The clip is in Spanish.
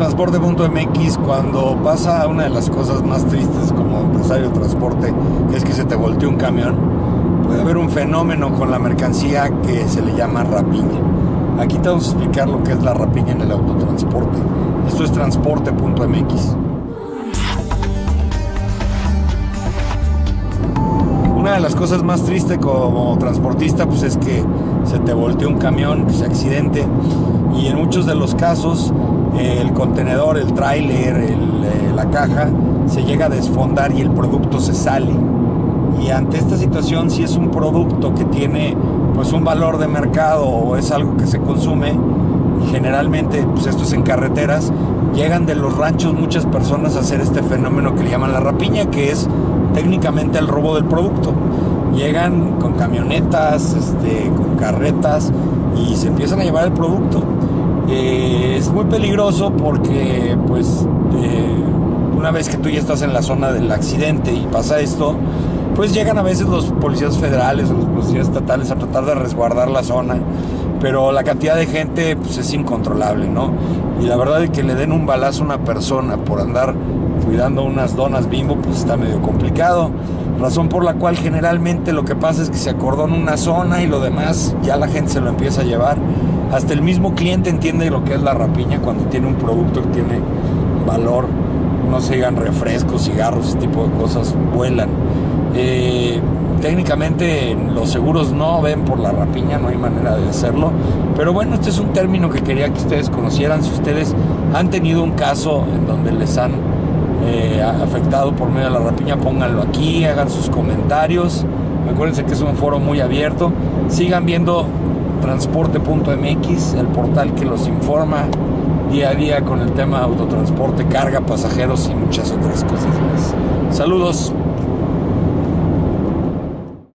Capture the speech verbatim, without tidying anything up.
transporte punto m x, cuando pasa una de las cosas más tristes como empresario de transporte, que es que se te voltee un camión, puede haber un fenómeno con la mercancía que se le llama rapiña. Aquí te vamos a explicar lo que es la rapiña en el autotransporte. Esto es transporte punto m x. Una de las cosas más tristes como transportista pues es que se te voltee un camión, que se accidente, y en muchos de los casos eh, el contenedor, el tráiler, el, eh, la caja se llega a desfondar y el producto se sale. Y ante esta situación, si es un producto que tiene pues un valor de mercado o es algo que se consume, generalmente pues esto es en carreteras, llegan de los ranchos muchas personas a hacer este fenómeno que le llaman la rapiña, que es técnicamente el robo del producto. Llegan con camionetas, este, con carretas y se empiezan a llevar el producto. Eh, es muy peligroso porque pues eh, una vez que tú ya estás en la zona del accidente y pasa esto, pues llegan a veces los policías federales o los policías estatales a tratar de resguardar la zona, pero la cantidad de gente pues es incontrolable, ¿no? Y la verdad es que le den un balazo a una persona por andar cuidando unas donas Bimbo pues está medio complicado, razón por la cual generalmente lo que pasa es que se acordona una zona y lo demás ya la gente se lo empieza a llevar. Hasta el mismo cliente entiende lo que es la rapiña cuando tiene un producto que tiene valor, no se digan refrescos, cigarros, ese tipo de cosas, vuelan. Eh, técnicamente los seguros no ven por la rapiña, no hay manera de hacerlo, pero bueno, este es un término que quería que ustedes conocieran. Si ustedes han tenido un caso en donde les han eh, afectado por medio de la rapiña, pónganlo aquí, hagan sus comentarios. Acuérdense que es un foro muy abierto. Sigan viendo transporte punto m x, el portal que los informa día a día con el tema autotransporte, carga, pasajeros y muchas otras cosas más. Saludos.